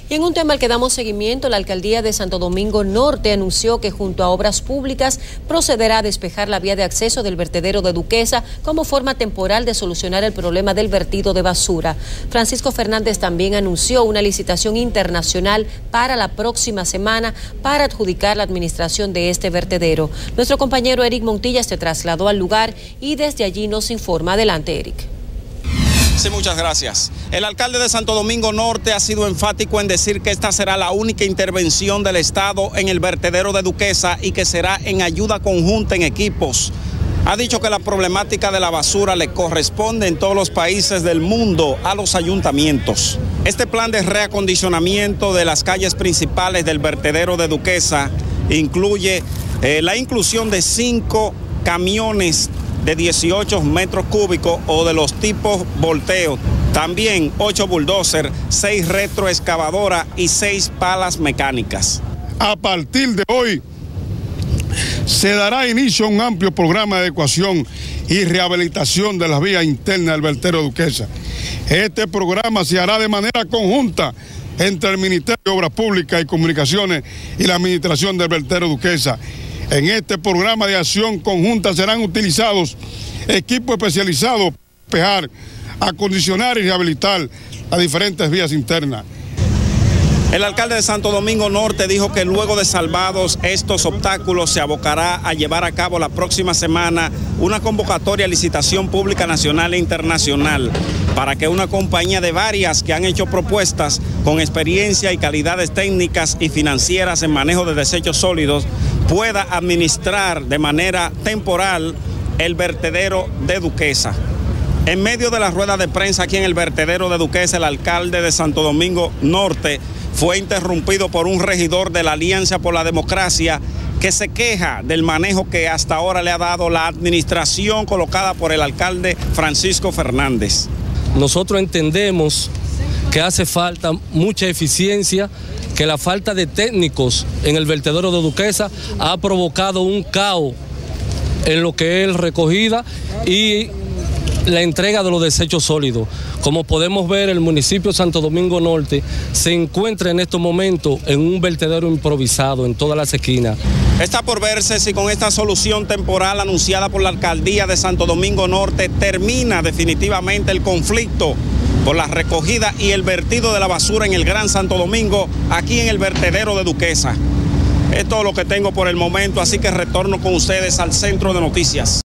Y en un tema al que damos seguimiento, la alcaldía de Santo Domingo Norte anunció que junto a Obras Públicas procederá a despejar la vía de acceso del vertedero de Duquesa como forma temporal de solucionar el problema del vertido de basura. Francisco Fernández también anunció una licitación internacional para la próxima semana para adjudicar la administración de este vertedero. Nuestro compañero Eric Montilla se trasladó al lugar y desde allí nos informa. Adelante, Eric. Sí, muchas gracias. El alcalde de Santo Domingo Norte ha sido enfático en decir que esta será la única intervención del Estado en el vertedero de Duquesa y que será en ayuda conjunta en equipos. Ha dicho que la problemática de la basura le corresponde en todos los países del mundo a los ayuntamientos. Este plan de reacondicionamiento de las calles principales del vertedero de Duquesa incluye la inclusión de 5 camiones de 18 metros cúbicos o de los tipos volteo. También 8 bulldozers, 6 retroexcavadoras y 6 palas mecánicas. A partir de hoy se dará inicio a un amplio programa de adecuación y rehabilitación de las vías internas del vertedero Duquesa. Este programa se hará de manera conjunta entre el Ministerio de Obras Públicas y Comunicaciones y la Administración del vertedero Duquesa. En este programa de acción conjunta serán utilizados equipos especializados para despejar, acondicionar y rehabilitar las diferentes vías internas. El alcalde de Santo Domingo Norte dijo que luego de salvados estos obstáculos se abocará a llevar a cabo la próxima semana una convocatoria a licitación pública nacional e internacional para que una compañía de varias que han hecho propuestas con experiencia y calidades técnicas y financieras en manejo de desechos sólidos pueda administrar de manera temporal el vertedero de Duquesa. En medio de la rueda de prensa aquí en el vertedero de Duquesa, el alcalde de Santo Domingo Norte fue interrumpido por un regidor de la Alianza por la Democracia que se queja del manejo que hasta ahora le ha dado la administración colocada por el alcalde Francisco Fernández. Nosotros entendemos que hace falta mucha eficiencia, que la falta de técnicos en el vertedero de Duquesa ha provocado un caos en lo que es recogida y la entrega de los desechos sólidos. Como podemos ver, el municipio de Santo Domingo Norte se encuentra en estos momentos en un vertedero improvisado en todas las esquinas. Está por verse si con esta solución temporal anunciada por la alcaldía de Santo Domingo Norte termina definitivamente el conflicto por la recogida y el vertido de la basura en el Gran Santo Domingo, aquí en el vertedero de Duquesa. Es todo lo que tengo por el momento, así que retorno con ustedes al centro de noticias.